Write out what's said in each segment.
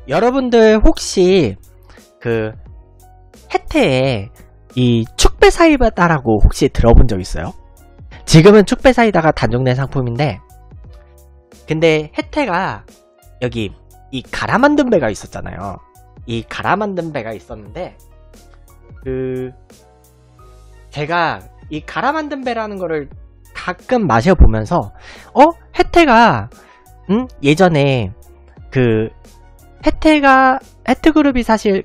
여러분들 혹시 그 혜태에 이 축배사이다라고 혹시 들어본 적 있어요? 지금은 축배사이다가 단종된 상품인데, 근데 혜태가 여기 이 갈아 만든 배가 있었잖아요. 이 갈아 만든 배가 있었는데, 제가 이 갈아 만든 배라는 거를 가끔 마셔보면서 혜태가 예전에 혜태그룹이 사실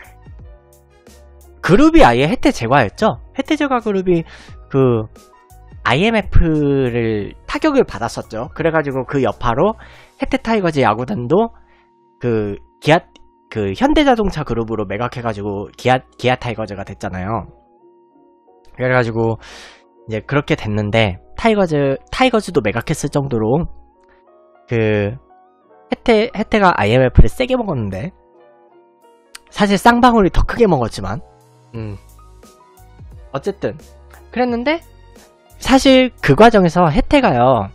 그룹이 아예 혜태 제과였죠. 혜태 제과 그룹이 IMF를 타격을 받았었죠. 그래가지고 그 여파로 혜태 타이거즈 야구단도 현대자동차 그룹으로 매각해가지고 기아 타이거즈가 됐잖아요. 그래가지고 이제 그렇게 됐는데, 타이거즈도 매각했을 정도로 혜태가 IMF를 세게 먹었는데, 사실 쌍방울이 더 크게 먹었지만, 어쨌든 그랬는데, 사실 그 과정에서 혜태가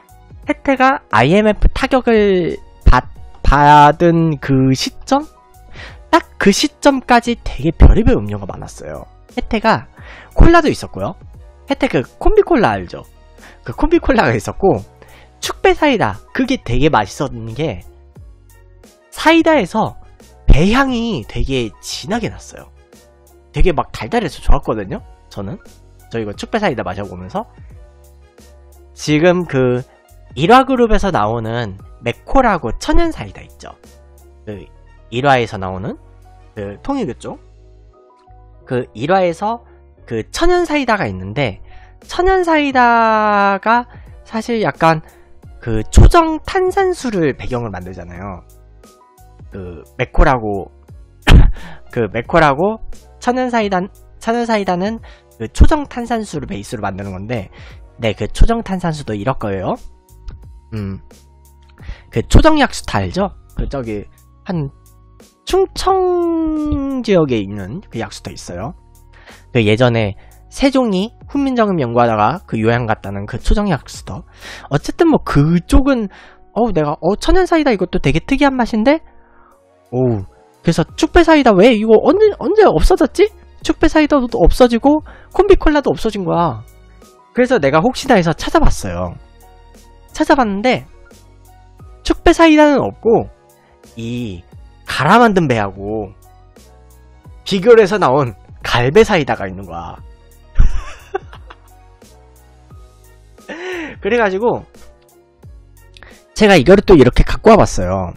IMF 타격을 받은 그 시점? 딱 그 시점까지 되게 별의별 음료가 많았어요. 혜태가 콜라도 있었고요. 혜태 콤비콜라 알죠? 그 콤비콜라가 있었고, 축배사이다, 그게 되게 맛있었는 게 사이다에서 배향이 되게 진하게 났어요. 되게 막 달달해서 좋았거든요. 저 이거 축배사이다 마셔보면서, 지금 1화그룹에서 나오는 맥코라고 천연사이다 있죠. 1화에서 나오는 통일교 1화에서 천연사이다가 있는데, 천연사이다가 사실 약간 초정 탄산수를 배경을 만들잖아요. 맥코라고 천연사이다는 초정 탄산수를 베이스로 만드는 건데, 네, 초정 탄산수도 이럴 거예요. 초정 약수터 알죠? 저기 한 충청 지역에 있는 약수터 있어요. 예전에 세종이 훈민정음 연구하다가 요양 갔다는 초정 약수터. 어쨌든 뭐 그쪽은 내가 천연사이다 이것도 되게 특이한 맛인데, 그래서 축배사이다 왜 이거 언제 없어졌지? 축배사이다도 없어지고 콤비콜라도 없어진 거야. 그래서 내가 혹시나 해서 찾아봤는데 축배사이다는 없고, 이 갈아 만든 배하고 비교를 해서 나온 갈배사이다가 있는 거야. 그래가지고 제가 이거를 또 이렇게 갖고 와봤어요.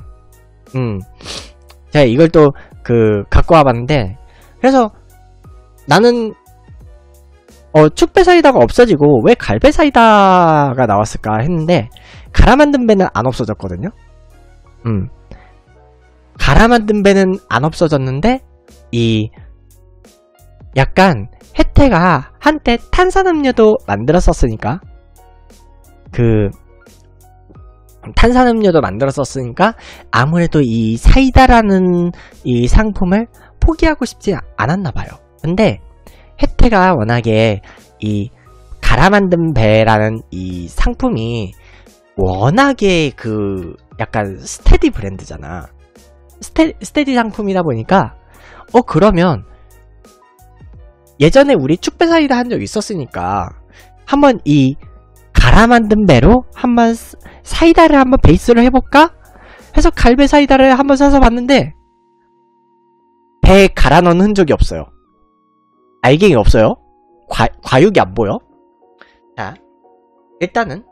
제가 이걸 또 갖고 와봤는데, 그래서 나는 축배사이다가 없어지고 왜 갈배사이다가 나왔을까 했는데, 갈아 만든 배는 안 없어졌거든요. 갈아 만든 배는 안 없어졌는데, 약간 혜태가 한때 탄산음료도 만들었었으니까, 아무래도 이 사이다라는 이 상품을 포기하고 싶지 않았나봐요. 근데 혜태가 워낙에 이 갈아 만든 배라는 이 상품이 워낙에 약간 스테디 브랜드잖아. 스테디 상품이다 보니까, 그러면 예전에 우리 축배사이다 한 적 있었으니까 한번 이 갈아 만든 배로 한번 사이다를 한번 베이스로 해볼까 해서 갈배 사이다를 한번 사서 봤는데, 배에 갈아 넣은 흔적이 없어요. 알갱이 없어요. 과육이 안 보여. 자, 일단은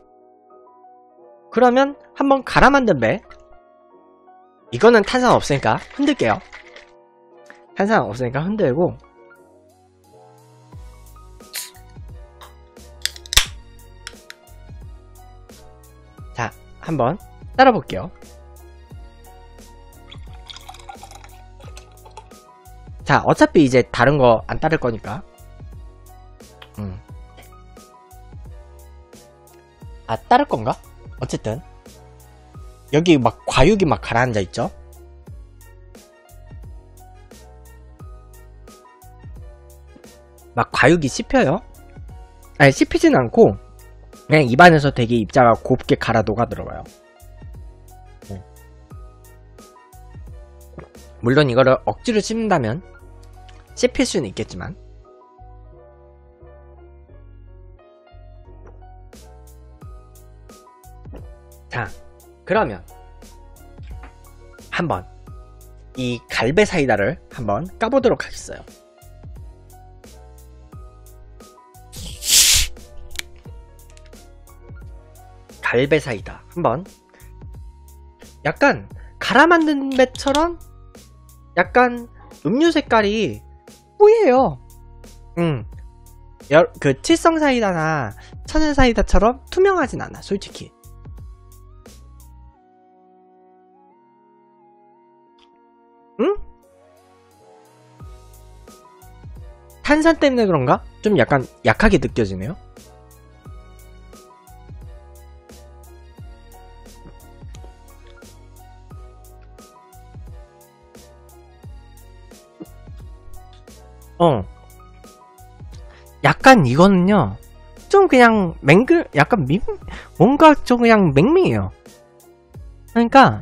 그러면 한번 갈아 만든 배, 이거는 탄산 없으니까 흔들게요. 탄산 없으니까 흔들고, 자, 한번 따라 볼게요. 자, 어차피 이제 다른 거 안 따를 거니까. 따를 건가? 어쨌든 여기 막 과육이 막 가라앉아 있죠? 막 과육이 씹혀요. 아니, 씹히진 않고 그냥 입안에서 되게 입자가 곱게 갈아 녹아 들어가요. 물론 이거를 억지로 씹는다면 씹힐 수는 있겠지만, 자, 그러면 한번 이 갈배 사이다를 한번 까보도록 하겠어요. 갈배 사이다 한번, 약간 갈아 만든 배처럼 약간 음료 색깔이 뿌예요. 그 칠성 사이다나 천연 사이다처럼 투명하진 않아, 솔직히. 응? 탄산 때문에 그런가? 좀 약간 약하게 느껴지네요. 약간 이거는요, 좀 그냥 약간 뭔가 좀 그냥 맹맹해요. 그러니까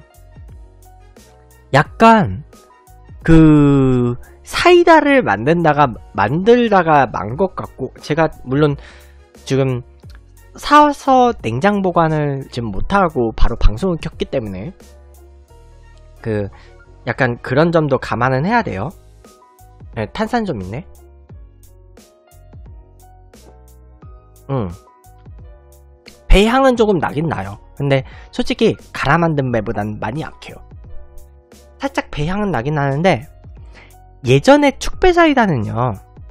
약간 그 사이다를 만들다가 만 것 같고, 제가 물론 지금 사서 냉장 보관을 지금 못하고 바로 방송을 켰기 때문에 그 약간 그런 점도 감안은 해야 돼요. 네, 탄산 좀 있네. 배 향은 조금 나긴 나요. 근데 솔직히 갈아 만든 배보단 많이 약해요. 살짝 배 향은 나긴 나는데, 예전에 축배 사이다는요,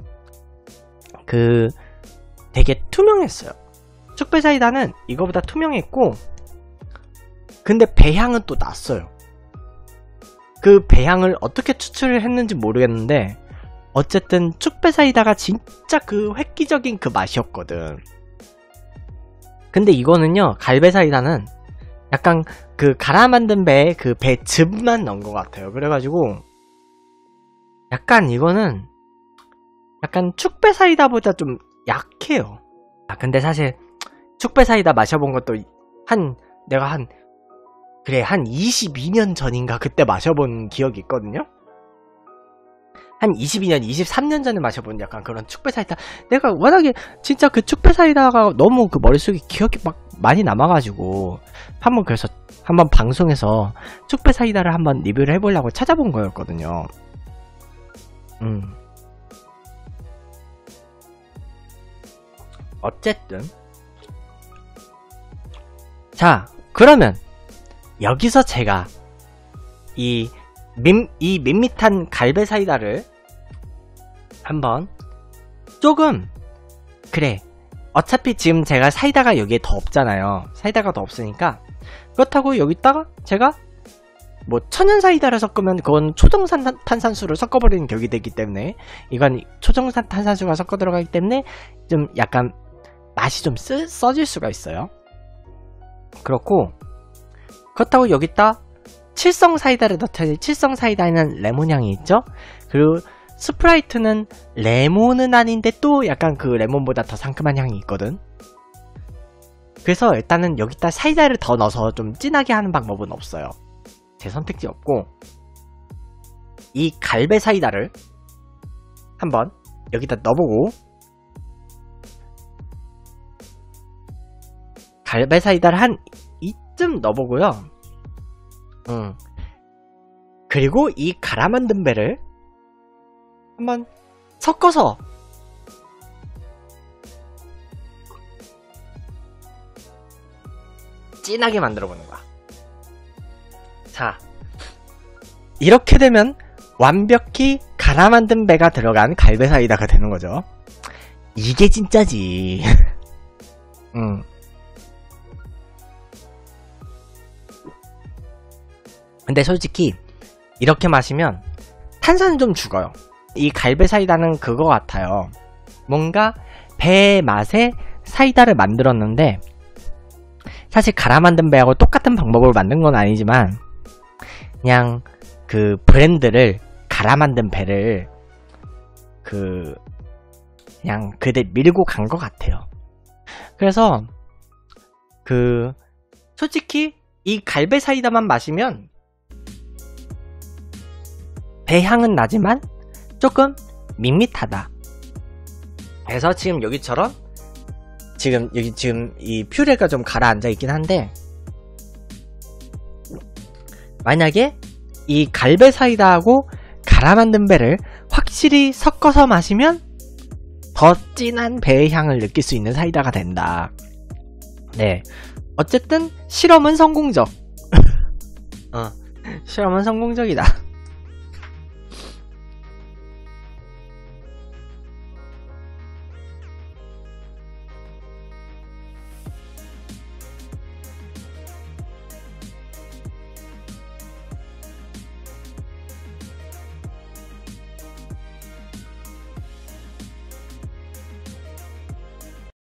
그 되게 투명했어요. 축배 사이다는 이거보다 투명했고, 근데 배 향은 또 났어요. 그 배 향을 어떻게 추출을 했는지 모르겠는데, 어쨌든 축배 사이다가 진짜 그 획기적인 그 맛이었거든. 근데 이거는요, 갈배 사이다는 약간 그 갈아 만든 배에 그 배 즙만 넣은 것 같아요. 그래가지고 약간 이거는 약간 축배 사이다보다 좀 약해요. 근데 사실 축배 사이다 마셔본 것도 내가 한 22년 전인가 그때 마셔본 기억이 있거든요. 한 22년, 23년 전에 마셔본 약간 그런 축배 사이다. 내가 워낙에 진짜 그 축배 사이다가 너무 그 머릿속에 기억이 막 많이 남아가지고 그래서 한번 방송에서 축배 사이다를 한번 리뷰를 해보려고 찾아본 거였거든요. 어쨌든 자, 그러면 여기서 제가 이 밋밋한 갈배 사이다를 한번 조금, 그래, 어차피 지금 제가 사이다가 여기에 더 없잖아요. 사이다가 더 없으니까, 그렇다고 여기다가 제가 뭐 천연 사이다를 섞으면 그건 초정산 탄산수를 섞어버리는 격이 되기 때문에, 이건 초정산 탄산수가 섞어 들어가기 때문에 좀 약간 맛이 좀 써질 수가 있어요. 그렇다고 여기다 칠성 사이다를 넣더니, 칠성 사이다에는 레몬 향이 있죠? 그리고 스프라이트는 레몬은 아닌데 또 약간 그 레몬보다 더 상큼한 향이 있거든. 그래서 일단은 여기다 사이다를 더 넣어서 좀 진하게 하는 방법은 없어요. 제 선택지 없고, 이 갈배 사이다를 한번 여기다 넣어보고, 갈배 사이다를 한 이쯤 넣어보고요. 그리고 이 갈아 만든 배를 한번 섞어서 진하게 만들어 보는 거야. 자, 이렇게 되면 완벽히 갈아 만든 배가 들어간 갈배 사이다가 되는 거죠. 이게 진짜지. 근데 솔직히 이렇게 마시면 탄산은 좀 죽어요. 이 갈배 사이다는 그거 같아요. 뭔가 배 맛에 사이다를 만들었는데, 사실 갈아 만든 배하고 똑같은 방법으로 만든 건 아니지만 그냥 그 브랜드를, 갈아 만든 배를 그냥 그대 밀고 간 것 같아요. 그래서 솔직히 이 갈배 사이다만 마시면 배향은 나지만 조금 밋밋하다. 그래서 지금 여기처럼 여기 이 퓨레가 좀 가라앉아 있긴 한데, 만약에 이 갈배 사이다하고 갈아 만든 배를 확실히 섞어서 마시면 더 진한 배의 향을 느낄 수 있는 사이다가 된다. 네, 어쨌든 실험은 성공적. 실험은 성공적이다.